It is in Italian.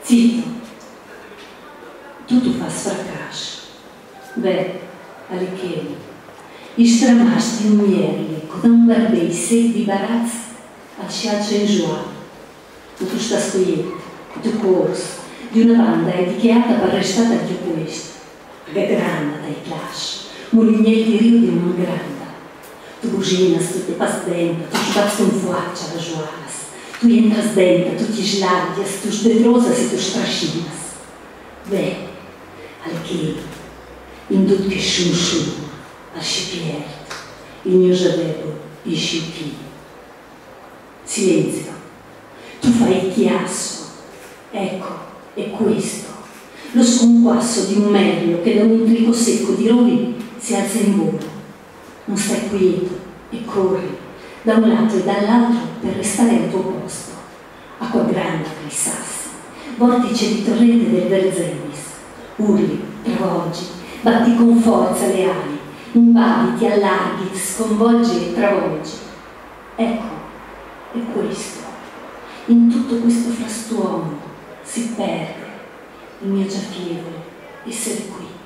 Zitto, tu faz fracasso. Beh, alichei, i stramasti un mierli, con un barbei sec di barazzi, al sciaccio enjoato. Tu sta scoglietto, tu corso, di una banda etichetta per restare al tuo questo. Che grande dai clash, mulignetti rio di non grande. Tu buginas, tu te pas dentro, tu sbats con faccia la joaras. Tu entras dentro, tu ti slardias, tu sdedrosas e tu strascinas. Beh, alichei, in tutto che shum, ascipiert, il mio giavevo, i sciupi. Silenzio, tu fai il chiasso, ecco, è questo, lo sconquasso di un merlo che da un intrico secco di rovi si alza in volo. Non stai quieto e corri da un lato e dall'altro per restare al tuo posto. Acqua grande tra i sassi, vortice di torrente del Verzenis, urli, travolgi, batti con forza le ali, invadi, ti allarghi, ti sconvolgi e travolgi. Ecco, è questo. In tutto questo frastuono si perde il mio già fievole essere qui.